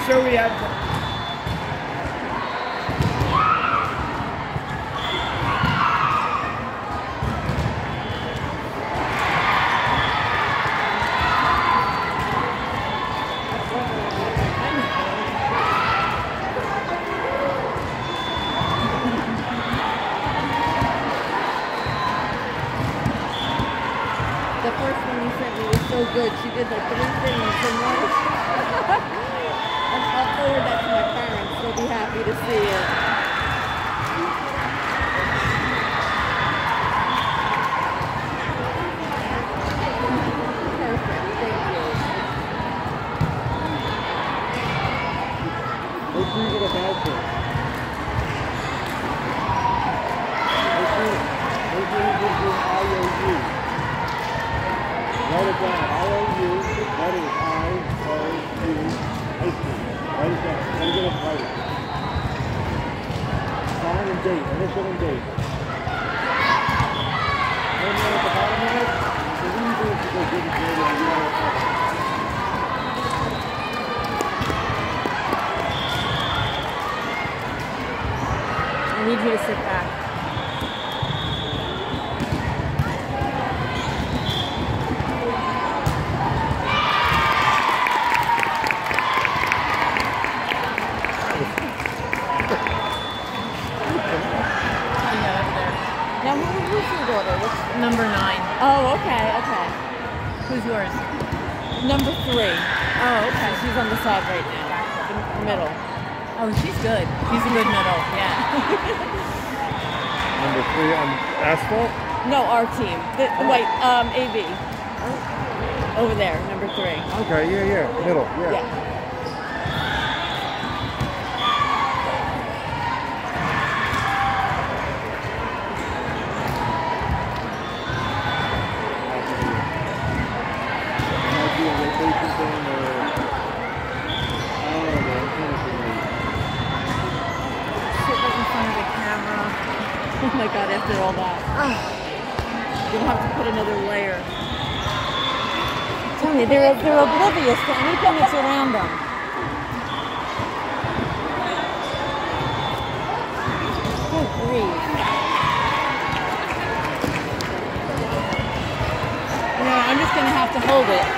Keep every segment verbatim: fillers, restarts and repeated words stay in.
sure we have. The first one you sent me was so good. She did like three things in one. I'll forward that to my parents. They'll be happy to see it. Perfect. Thank you. Make sure you get a voucher. Make sure, make sure you give you I O U. Write it down. I O U. That is I O U. Write it down. Let me get it right. Sign and date. Initial and date. And then at the bottom of it, the reason is to go give it to you and you know it. I need you to sit back. Now, who, who's your daughter? What's Number nine. Oh, okay, okay. Who's yours? Number three. Oh, okay. She's on the side right now, in the middle. Oh, she's good. She's a good middle. Yeah. Number three on asphalt? No, our team. The, the white, um, A V. Over there, number three. Okay, yeah, yeah. Middle, yeah. Yeah. Might be a rotation thing or I don't know, man. I'm trying to figure it out. Sit right in front of the camera. Oh my God, after all that. You'll have to put another layer. Tell me, they're, they're oblivious to anything that's around them. Good grief. You know, I'm just going to have to hold it.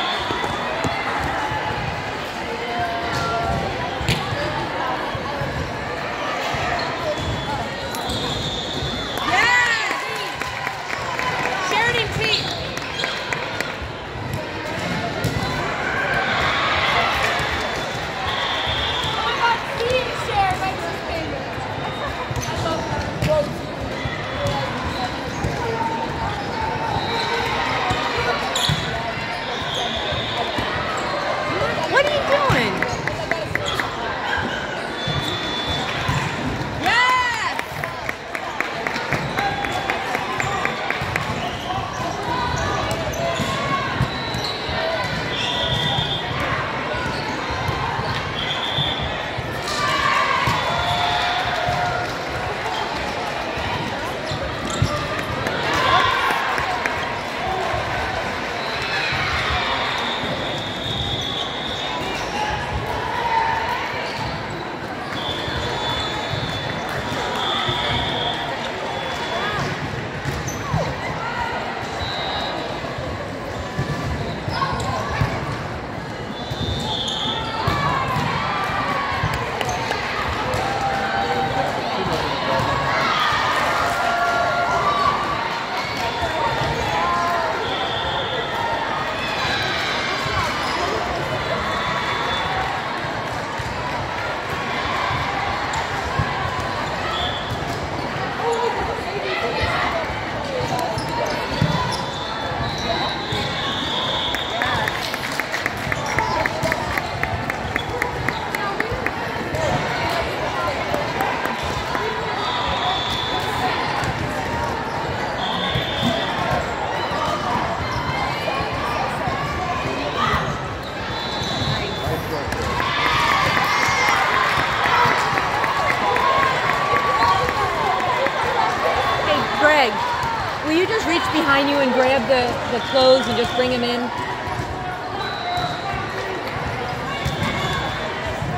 What are you doing? Yes! Greg, will you just reach behind you and grab the, the clothes and just bring them in?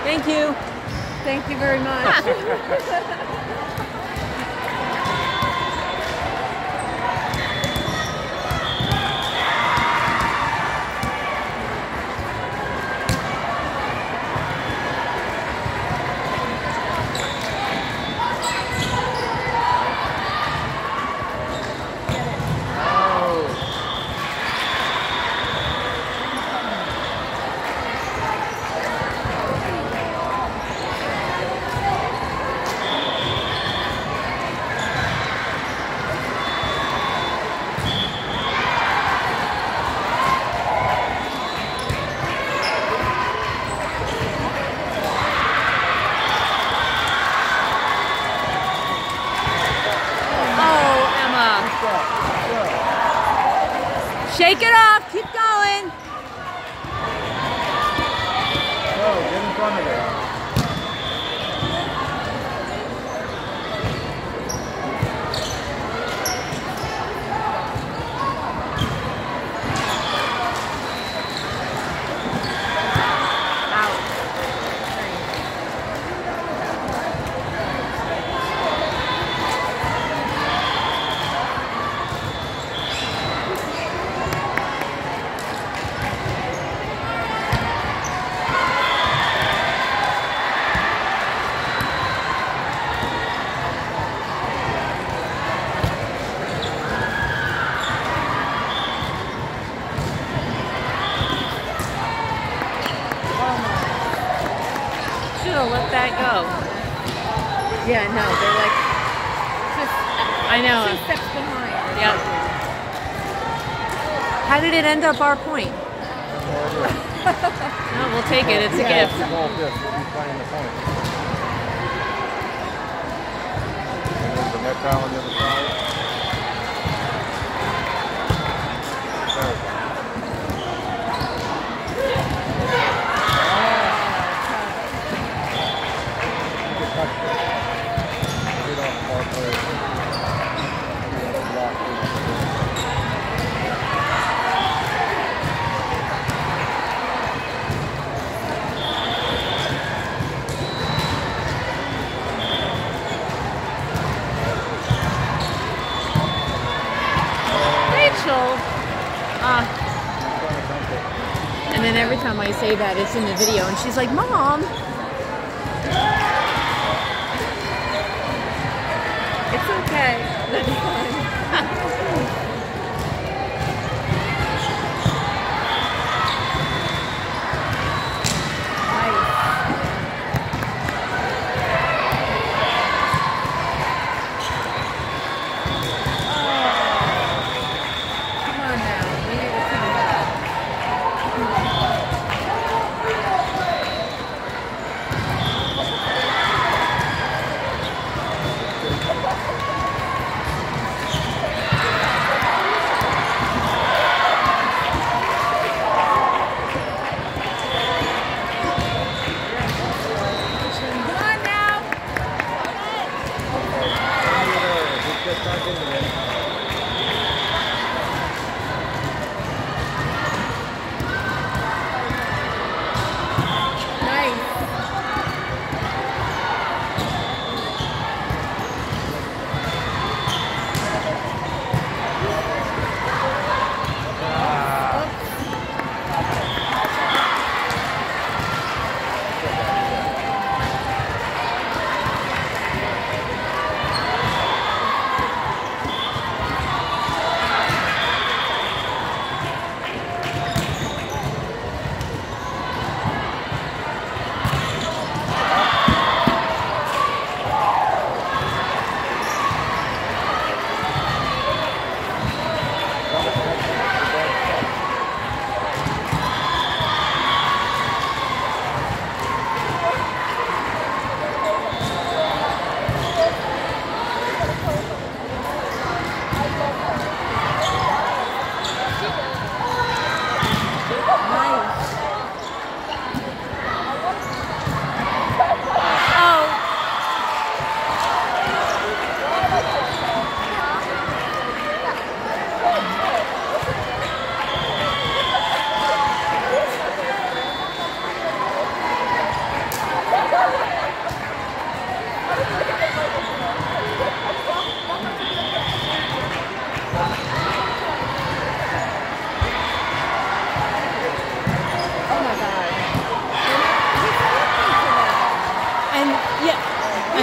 Thank you. Thank you very much. Shake it off. Keep going. Go, get in front of it. Let that go. Yeah, no, they're like just I know. two steps behind. Yeah. How did it end up our point? No, we'll take it. It's a Yeah, gift. it's a goal gift. We'll be playing the point. And there's the net foul on the other side. There we go. Uh, and then every time I say that, it's in the video, and she's like, Mom! It's okay. That's fine.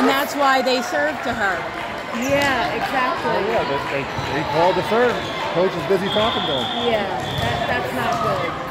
and that's why they served to her. Yeah, Oh, exactly. yeah, they, they, they called the serve. Coach is busy talking to him. Yeah, that, that's not good.